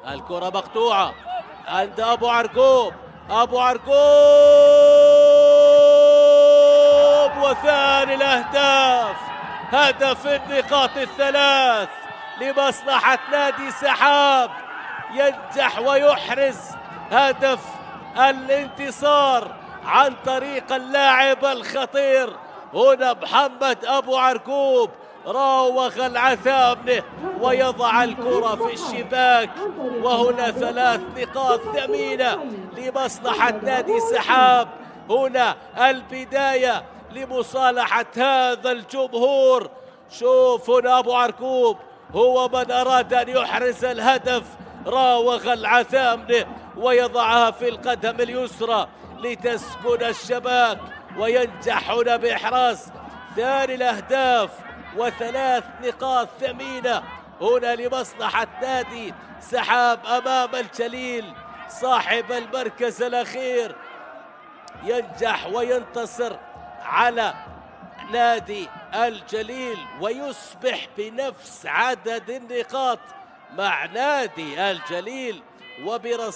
الكرة مقطوعة عند أبو عرقوب. أبو عرقوب وثاني الأهداف، هدف النقاط الثلاث لمصلحة نادي سحاب، ينجح ويحرز هدف الانتصار عن طريق اللاعب الخطير هنا محمد أبو عرقوب. راوغ العثامنة ويضع الكرة في الشباك، وهنا 3 نقاط ثمينة لمصلحة نادي سحاب. هنا البداية لمصالحة هذا الجمهور. شوف هنا أبو عرقوب هو من أراد أن يحرز الهدف، راوغ العثامنة ويضعها في القدم اليسرى لتسكن الشباك، وينجح هنا بإحراز ثاني الأهداف و3 نقاط ثمينة هنا لمصلحة نادي سحاب أمام الجليل صاحب المركز الأخير. ينجح وينتصر على نادي الجليل ويصبح بنفس عدد النقاط مع نادي الجليل وبرصيد